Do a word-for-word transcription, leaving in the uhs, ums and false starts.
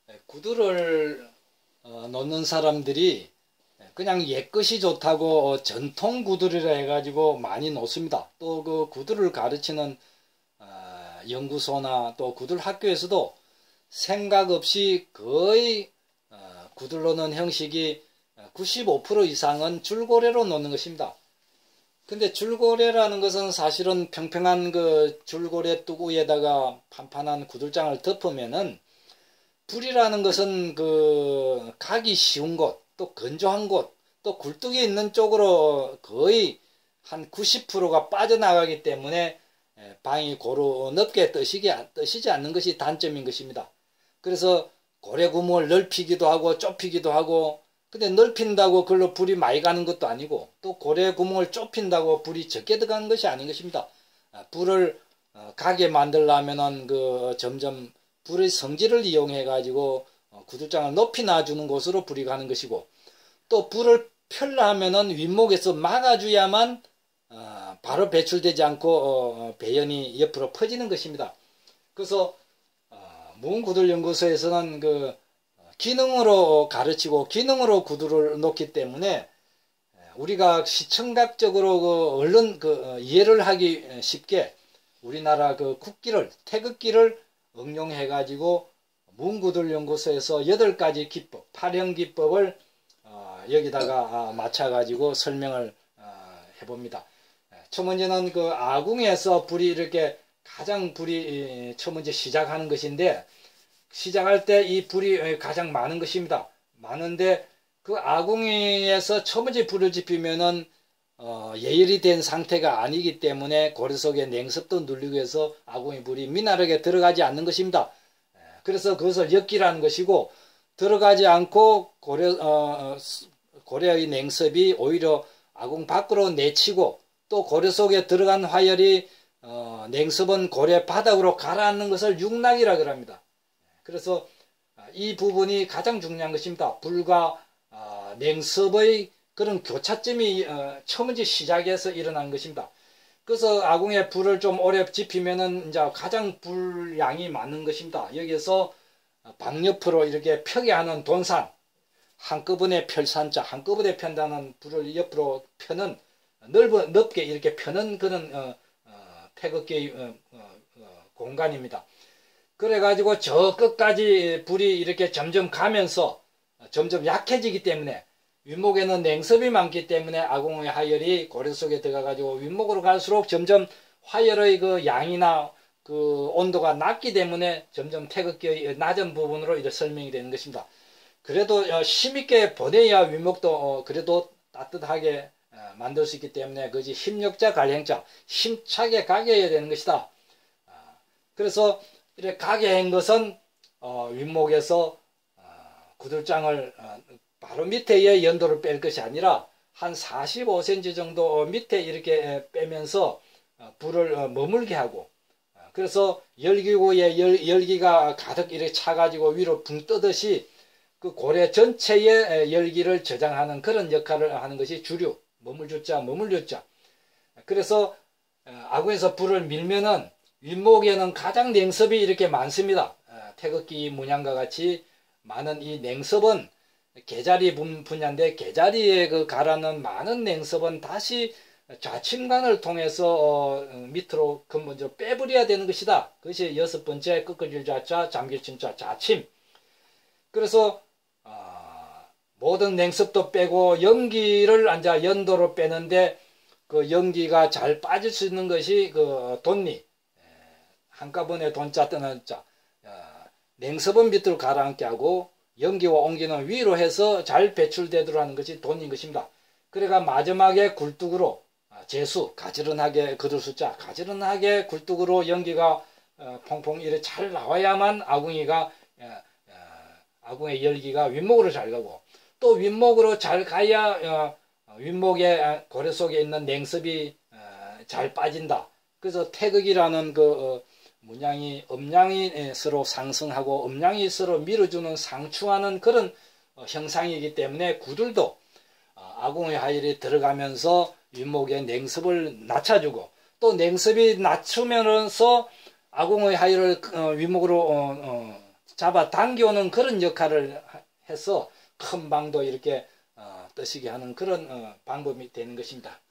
구두를 어, 놓는 사람들이 그냥 옛것이 좋다고 전통 구두리라 해가지고 많이 놓습니다. 또 그 구두를 가르치는 어, 연구소나 또 구두 학교에서도 생각 없이 거의 어, 구두 놓는 형식이 구십오 퍼센트 이상은 줄고래로 놓는 것입니다. 근데 줄고래라는 것은 사실은 평평한 그 줄고래 뚜구에다가 판판한 구들장을 덮으면은 불이라는 것은 그 가기 쉬운 곳, 또 건조한 곳, 또 굴뚝이 있는 쪽으로 거의 한 구십 퍼센트가 빠져나가기 때문에 방이 고루 넓게 뜨시기, 뜨시지 않는 것이 단점인 것입니다. 그래서 고래 구멍을 넓히기도 하고 좁히기도 하고, 근데 넓힌다고 그걸로 불이 많이 가는 것도 아니고, 또 고래 구멍을 좁힌다고 불이 적게 들어가는 것이 아닌 것입니다. 불을 가게 만들려면은 그 점점 불의 성질을 이용해 가지고 구들장을 높이 놔주는 곳으로 불이 가는 것이고, 또 불을 펴려면은 윗목에서 막아줘야만 바로 배출되지 않고 배연이 옆으로 퍼지는 것입니다. 그래서 무음구들연구소에서는 그 기능으로 가르치고 기능으로 구두를 놓기 때문에 우리가 시청각적으로 그 얼른 그 이해를 하기 쉽게 우리나라 그 국기를 태극기를 응용해 가지고 무음구들연구소에서 여덟 가지 기법, 팔형 기법을 어 여기다가 맞춰 가지고 설명을 어 해봅니다. 첫 번째는 그 아궁에서 불이 이렇게 가장 불이 첫 번째 시작하는 것인데, 시작할 때 이 불이 가장 많은 것입니다. 많은데 그 아궁이에서 첫 번째 불을 지피면은 어, 예열이 된 상태가 아니기 때문에 고래 속에 냉습도 눌리고 해서 아궁이 불이 미나르게 들어가지 않는 것입니다. 그래서 그것을 엮기라는 것이고, 들어가지 않고 고래, 어, 고래의 냉습이 오히려 아궁 밖으로 내치고, 또 고래 속에 들어간 화열이 어, 냉습은 고래 바닥으로 가라앉는 것을 육락이라고 합니다. 그래서 이 부분이 가장 중요한 것입니다. 불과 어, 냉습의 그런 교차점이 어, 처음 번째 시작에서 일어난 것입니다. 그래서 아궁에 불을 좀 오래 지피면은 이제 가장 불량이 많은 것입니다. 여기에서 방옆으로 이렇게 펴게 하는 돈산, 한꺼번에 펼산자, 한꺼번에 편다는 불을 옆으로 펴는 넓어, 넓게 이렇게 펴는 그런 어, 어, 태극기의 어, 어, 어, 공간입니다. 그래가지고 저 끝까지 불이 이렇게 점점 가면서 점점 약해지기 때문에 윗목에는 냉습이 많기 때문에 아궁의 화열이 고래 속에 들어가가지고 윗목으로 갈수록 점점 화열의 그 양이나 그 온도가 낮기 때문에 점점 태극기의 낮은 부분으로 이제 설명이 되는 것입니다. 그래도 힘있게 보내야 윗목도 그래도 따뜻하게 만들 수 있기 때문에 그것이 힘력자 갈행자, 힘차게 가게 해야 되는 것이다. 그래서 이렇게 가게 한 것은 어, 윗목에서 어, 구들장을 어, 바로 밑에의 연도를 뺄 것이 아니라 한 사십오 센티미터 정도 밑에 이렇게 빼면서 어, 불을 어, 머물게 하고, 어, 그래서 열기구에 열, 열기가 가득 이렇게 차가지고 위로 붕 뜨듯이 그 고래 전체의 열기를 저장하는 그런 역할을 하는 것이 주류, 머물주자, 머물주자. 그래서 어, 아궁에서 불을 밀면은 윗목에는 가장 냉습이 이렇게 많습니다. 태극기 문양과 같이 많은 이 냉습은 개자리 분야인데, 개자리에 그 가라는 많은 냉습은 다시 좌침관을 통해서 밑으로 근본적으로 빼버려야 되는 것이다. 그것이 여섯 번째 꺾어질 좌자, 잠길침 좌, 좌침. 그래서 모든 냉습도 빼고 연기를 앉아 연도로 빼는데, 그 연기가 잘 빠질 수 있는 것이 그 돈리, 한꺼번에 돈자 뜨는 자, 냉습은 밑으로 가라앉게 하고 연기와 온기는 위로 해서 잘 배출되도록 하는 것이 돈인 것입니다. 그래가 마지막에 굴뚝으로 재수, 가지런하게 거둘 숫자, 가지런하게 굴뚝으로 연기가 퐁퐁 이렇게 잘 나와야만 아궁이가 아궁의 열기가 윗목으로 잘 가고, 또 윗목으로 잘 가야 윗목에 고래 속에 있는 냉습이 잘 빠진다. 그래서 태극이라는 그 문양이 음양이 서로 상승하고 음양이 서로 밀어주는 상충하는 그런 형상이기 때문에 구들도 아궁의 화열이 들어가면서 윗목의 냉습을 낮춰주고, 또 냉습이 낮추면서 아궁의 화열을 윗목으로 잡아 당겨오는 그런 역할을 해서 큰 방도 이렇게 어, 뜨시게 하는 그런 어, 방법이 되는 것입니다.